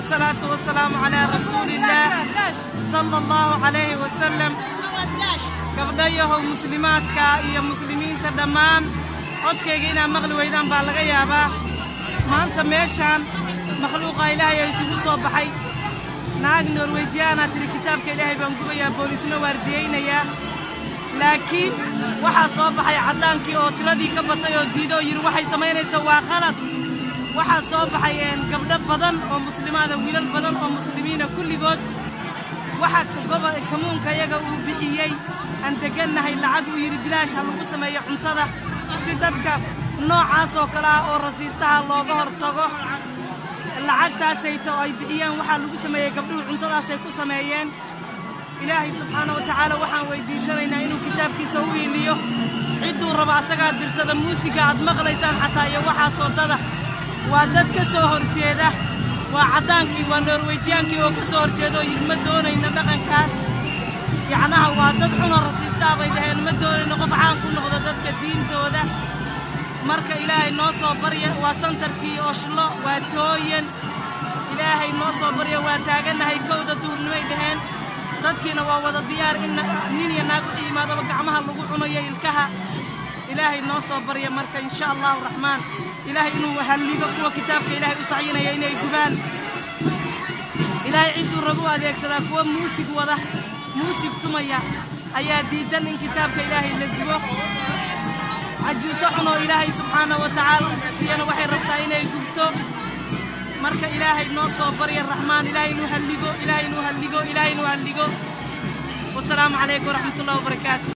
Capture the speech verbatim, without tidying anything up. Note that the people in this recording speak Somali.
والصلاة والسلام على رسول الله صلى الله عليه وسلم. قبضيه مسلمات كا مسلمين تدمان عدكينا مغلو ويدان بالغيابا ما أنت ميشان مخلوقا إلهي يسوع صباحي ناق نرويجيانا تري كتاب كإلهي بنقويا بوليسنا وارديين يا لكن waxa soo baxay cadaankii oo tiradii ka batay oo diido yiri waxay sameynaysaa waa qalad waxa soo baxayeen gabdho badan oo muslimaada wiilal badan oo muslimiina kulligood waxa gobol kamuunka iyaga uu bixiyay aan deganahay lacag uu yiri bilaash lagu sameeyo cuntada si dadka noocaas oo kala oo rasiistaha looga hortago lacagtaas ay too ay bixiyaan waxa lagu sameeyay gabdhuhu cuntadaas ay ku sameeyeen إلهي سبحانه وتعالى وحن ويديسنا إنه كتاب كيسوي ليه عدو ربع سجاد برسد موسيقى عد مغليسان حتى يوحى صوتها وعدد كسور جيده وعدانكي ونرويجيانكي وكسور جيده يمدون إن بقى كاس يعناها وعدد حنا رصيصة بيده يمدون إن قطعان كل غدات كدين توده مركا إلهي نوصو بريا وسنتر في أشلا وتوين إلهي نوصو بريا وتاجنا هي كودة دور نويدهن dadkiina waa wada diyaar in nin iyo naag u yimaado gacmaha lagu cunayo ilkaha ilaahay noo soo bariya marka insha Allah rahmaan ilaahay inuu haligo kuwa kitaabka ilaahay u sacinaya inay gubaan ilaahay intuu rabo adeegsada kuwa muusig wada muusig tumaya ayaa diidan in kitaabka ilaahay la gubo ajuuso xuno ilaahay subhanahu wa ta'ala siyana waxay rabtaa inay gubto marka ilaahay noo soo bariya rahmaan ilaahay inuu haligo ilaahay inuu haligo ilaahay inuu haligo والسلام عليكم ورحمة الله وبركاته.